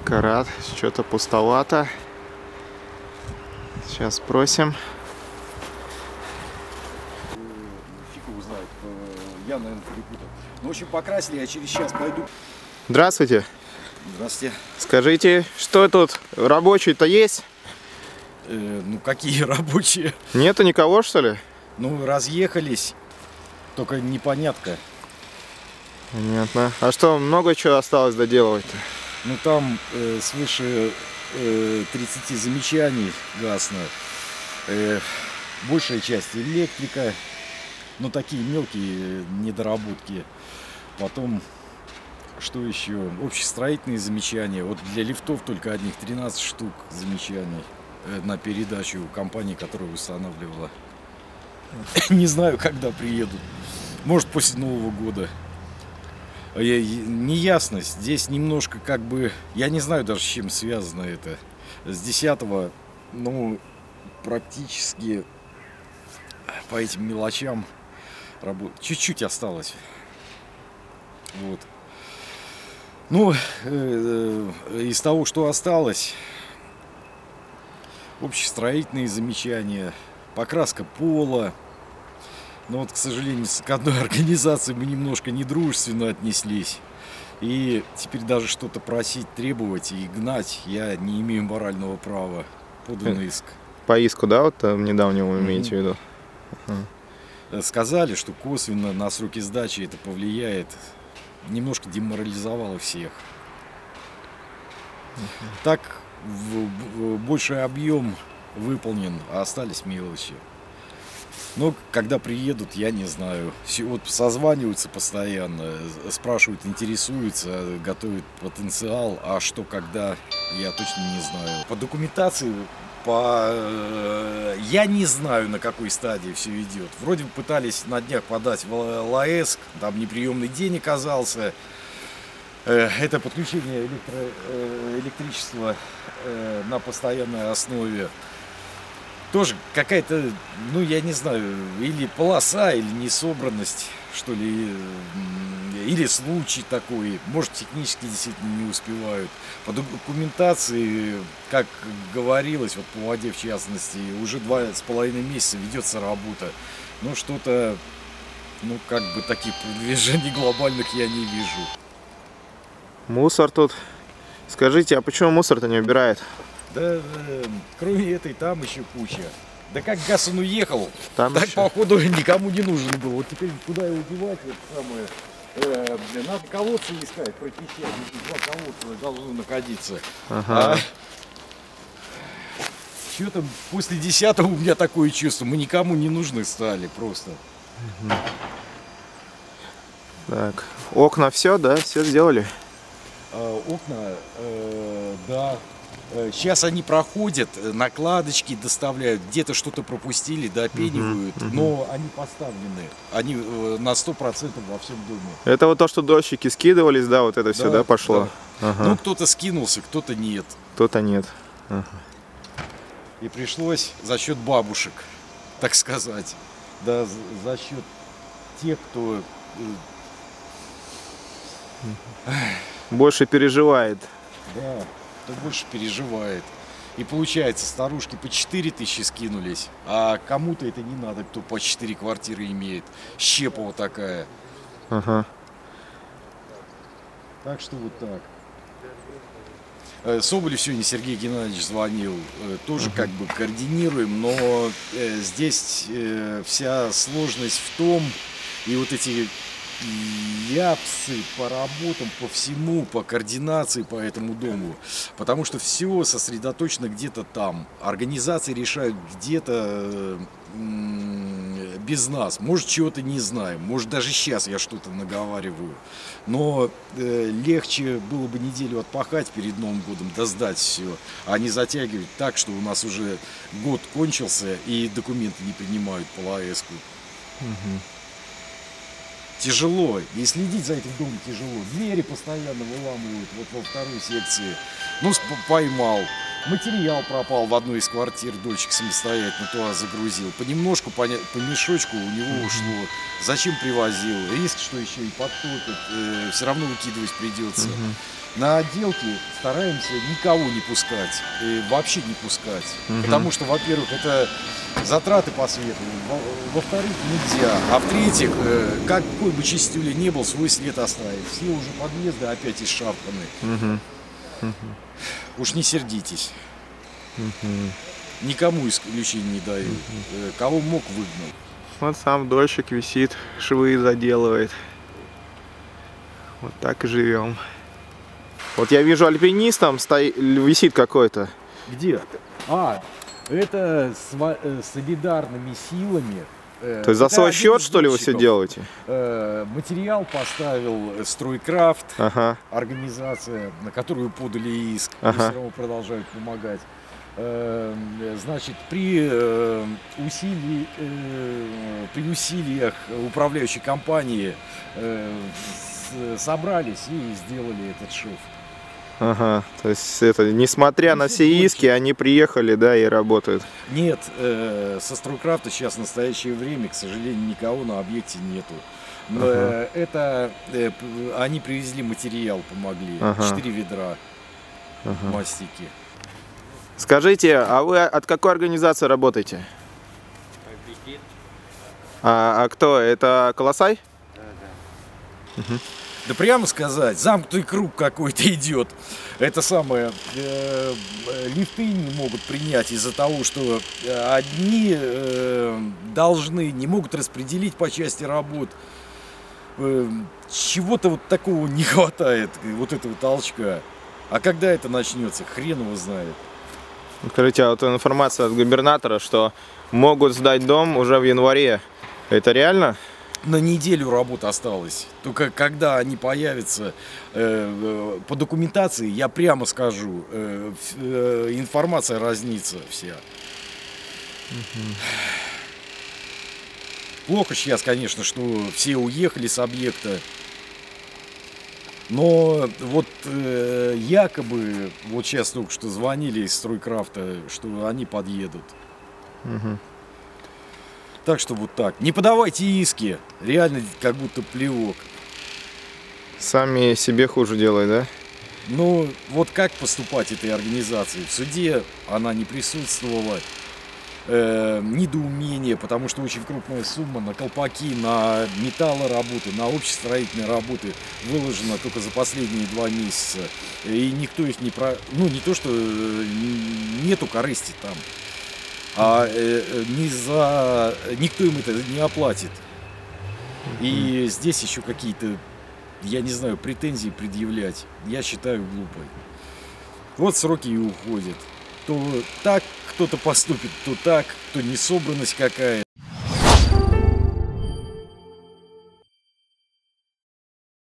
Карат, что-то пустовато. Сейчас спросим. Фиг его знает. Я, наверное, перепутал. Ну, в общем, покрасили, я через час пойду. Здравствуйте. Здравствуйте. Скажите, что тут? Рабочий-то есть? Ну, какие рабочие? Нету никого, что ли? Ну, разъехались. Только непонятно. Понятно. А что, много чего осталось доделывать-то? Ну, там свыше 30 замечаний гасно. Большая часть электрика. Ну, такие мелкие недоработки. Потом, что еще? Общестроительные замечания. Вот для лифтов только одних 13 штук замечаний на передачу компании, которая устанавливала. Не знаю, когда приедут. Может, после Нового года. Неясность. Здесь немножко как бы... Я не знаю даже, с чем связано это. С 10-го, ну, практически по этим мелочам работать. Чуть-чуть осталось. Вот. Ну, из того, что осталось, общестроительные замечания, покраска пола. Но вот, к сожалению, к одной организации мы немножко недружественно отнеслись. И теперь даже что-то просить, требовать и гнать я не имею морального права. Подан иск. По иску, да, вот недавнего вы имеете в виду? Сказали, что косвенно на сроки сдачи это повлияет. Немножко деморализовало всех. Так больший объем выполнен, а остались мелочи. Но когда приедут, я не знаю. Вот созваниваются постоянно, спрашивают, интересуются, готовят потенциал. А что, когда, я точно не знаю. По документации, я не знаю, на какой стадии все идет. Вроде бы пытались на днях подать в ЛАЭС, там неприемный день оказался. Это подключение электричества на постоянной основе. Тоже какая-то, ну, я не знаю, или полоса, или несобранность, что ли, или случай такой. Может, технически действительно не успевают. По документации, как говорилось, вот по воде в частности, уже 2,5 месяца ведется работа. Но что-то, ну, как бы таких движений глобальных я не вижу. Мусор тут. Скажите, а почему мусор-то не убирает? Да, кроме этой, там еще куча. Да как газ он уехал, там так еще... походу никому не нужен был. Вот теперь куда его девать, это самое, надо колодцы искать, прочищать. Два колодца должны находиться. Ага. Что там, после 10-го у меня такое чувство, мы никому не нужны стали просто. Так, окна все, да, все сделали? Окна, да. Сейчас они проходят, накладочки доставляют, где-то что-то пропустили, допенивают, но они поставлены, они на 100% во всем доме. Это вот то, что дольщики скидывались, да, вот это все, да, пошло? Да. Ага. Ну, кто-то скинулся, кто-то нет. Кто-то нет. Ага. И пришлось за счет бабушек, так сказать, да, за счет тех, кто... Больше переживает. Да. Больше переживает. И получается, старушки по 4000 скинулись, а кому-то это не надо, кто по 4 квартиры имеет. Щепова такая. Ага. Так что вот так. Соболев сегодня Сергей Геннадьевич звонил, тоже как бы координируем, но здесь вся сложность в том, и вот эти ляпсы по работам, по всему, по координации по этому дому. Потому что все сосредоточено где-то там. Организации решают где-то без нас. Может, чего-то не знаем. Может, даже сейчас я что-то наговариваю. Но легче было бы неделю отпахать перед Новым годом, да сдать все, а не затягивать так, что у нас уже год кончился и документы не принимают по ЛАЭСку. Тяжело, и следить за этим домом тяжело. Двери постоянно выламывают, вот во второй секции. Ну, поймал. Материал пропал в одной из квартир, дочек самостоятельно туда загрузил. Понемножку, по мешочку у него ушло. Зачем привозил? Риск, что еще и подтопит. Все равно выкидывать придется. На отделке стараемся никого не пускать. Вообще не пускать. Потому что, во-первых, это затраты по свету. Во-вторых, нельзя. А в-третьих, какой бы чистюля не был, свой след оставит. Все уже подъезды опять исшарпаны. Уж не сердитесь. Никому исключения не даю. Кого мог, выгнал. Вот сам дольщик висит, швы заделывает. Вот так и живем. Вот я вижу, альпинист там висит какой-то. Где? Это солидарными силами. То есть за свой счет, что ли, вы все делаете? Материал поставил Стройкрафт, организация, на которую подали иск, и все равно продолжают помогать. Значит, при усилиях управляющей компании собрались и сделали этот шов. То есть это, несмотря на все иски, они приехали, да, и работают. Нет, со Стройкрафта сейчас в настоящее время, к сожалению, никого на объекте нету. Это они привезли материал, помогли. 4 ведра мастики. Скажите, а вы от какой организации работаете? А кто? Это Колосай? Да. Да прямо сказать, замкнутый круг какой-то идет. Это самое, лифты не могут принять из-за того, что одни не могут распределить по части работ. Чего-то вот такого не хватает, вот этого толчка. А когда это начнется, хрен его знает. Скажите, а вот информация от губернатора, что могут сдать дом уже в январе, это реально? На неделю работы осталось. Только когда они появятся по документации, я прямо скажу, информация разнится вся. Плохо сейчас, конечно, что все уехали с объекта. Но вот якобы, вот сейчас только что звонили из Стройкрафта, что они подъедут. Так что вот так. Не подавайте иски. Реально как будто плевок. Сами себе хуже делают, да? Ну, вот как поступать этой организации? В суде она не присутствовала. Недоумение, потому что очень крупная сумма на колпаки, на металлоработы, на общестроительные работы выложена только за последние 2 месяца. И никто их не Ну, не то, что нету корысти там. Никто им это не оплатит. И здесь еще какие-то, я не знаю, претензии предъявлять, я считаю глупой. Вот сроки и уходят. То так кто-то поступит, то так, то несобранность какая-то.